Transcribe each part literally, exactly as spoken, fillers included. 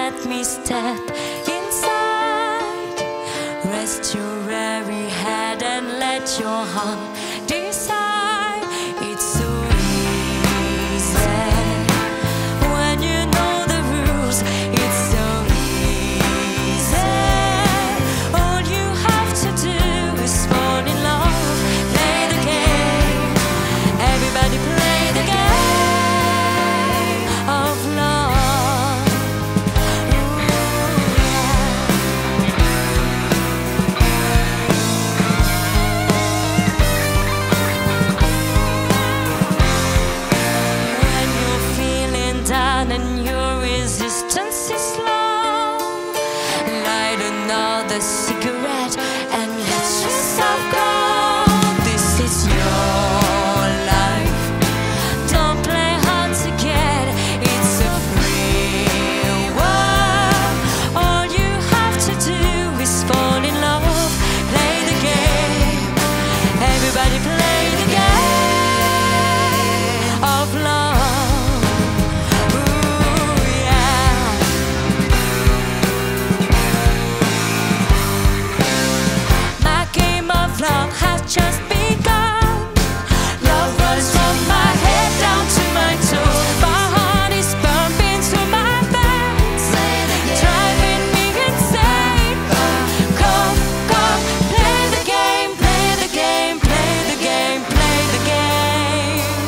let me step inside. Rest your weary head and let your heart decide. It's so easy when you know the rules. It's so easy. All you have to do is fall in love. Play the game. Everybody play the game of love. And your resistance is low, light another cigarette and let yourself go. This is your life. Don't play hard to get. It's a free world. All you have to do is fall in love. Play the game. Everybody play the game of love. Love has just begun. Love runs from my head down to my toes. My heart is pumping to my veins, driving me insane. Go, go, play the game, play the game, play the game, play the game.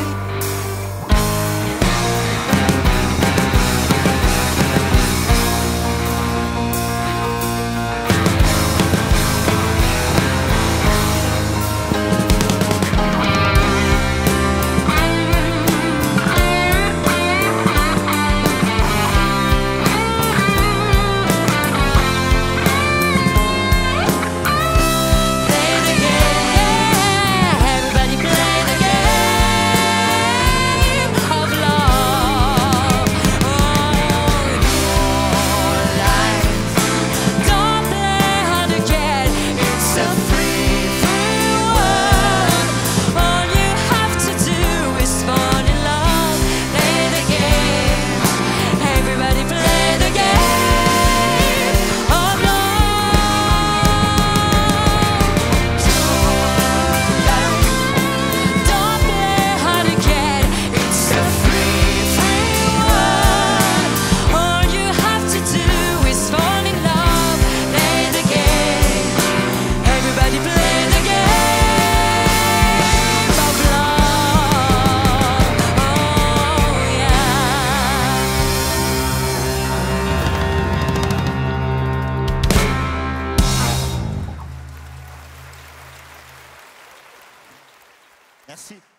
Merci.